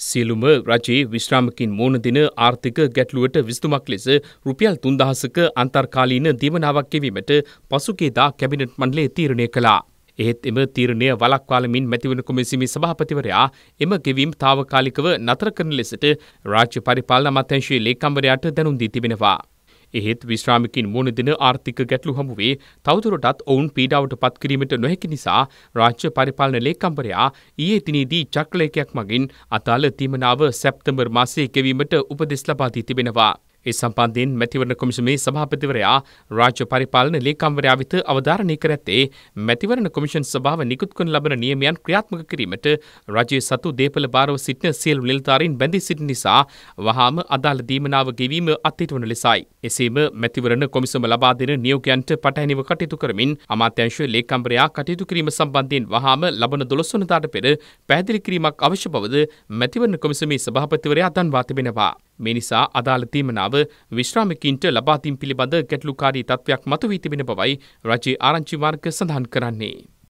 සියලුම රජයේ විශ්‍රාමකින් මුහුණ දෙන ආර්ථික ගැටලුවට විසඳුමක් ලෙස රුපියල් 3000ක අන්තර්කාලීන දීමනාවක් ගෙවීමට පසුගියදා කැබිනට් මණ්ඩලය තීරණය කළා. එහෙත් එම තීරණය වළක්වාලමින් මැතිවරණ කොමිසමේ සභාපතිවරයා එම ගෙවීම් තාවකාලිකව නතර කරන ලෙසට රාජ්‍ය පරිපාලන අමාත්‍යාංශයේ ලේකම්වරයාට දැනුම් දී තිබෙනවා. එහෙත් විශ්‍රාමිකින් මුහුණ දෙන ආර්ථික ගැටලු හමුවේ තවදුරටත් ඔවුන් පීඩාවට පත් කිරීමට නොහැකි නිසා රාජ්‍ය පරිපාලන ලේකම්වරයා ඊයේ දිනේදී චක්‍රලේඛයක් මගින් අදාළ දීමනාව සැප්තැම්බර් මාසයේ ගෙවීමට උපදෙස් ලබා දී තිබෙනවා. ඒ සම්බන්ධයෙන් මැතිවරණ කොමිසමේ සභාපතිවරයා රාජ්‍ය පරිපාලන ලේකම්වරයා වෙත අවධාරණය කර ඇත්තේ මැතිවරණ කොමිෂන් සභාව නිකුත් කරන ලබන නියමයන් ක්‍රියාත්මක කිරීමට රජයේ සතු දේපළ භාරව සිටින සියලු නිලධාරීන් බැඳී සිටින නිසා වහාම අදාළ දීමනාව ගෙවීම අත්හිටුවන ලෙසයි. එසේම මැතිවරණ කොමිසම ලබා දෙන නියෝගයන්ට පටහැනිව කටයුතු කරමින් අමාත්‍යාංශ ලේකම්වරයා කටයුතු කිරීම සම්බන්ධයෙන් වහාම ලබන 12 වනදාට පෙර පැහැදිලි කිරීමක් අවශ්‍ය බවද මැතිවරණ කොමිසමේ සභාපතිවරයා දන්වා තිබෙනවා. මේ නිසා අදාළ දීමනාව විශ්‍රාමිකයින්ට ලබා දීම පිළිබඳ ගැටලුකාරී තත්ත්වයක් මතුවී තිබෙන බවයි රජයේ ආරංචි මාර්ග සඳහන් කරන්නේ.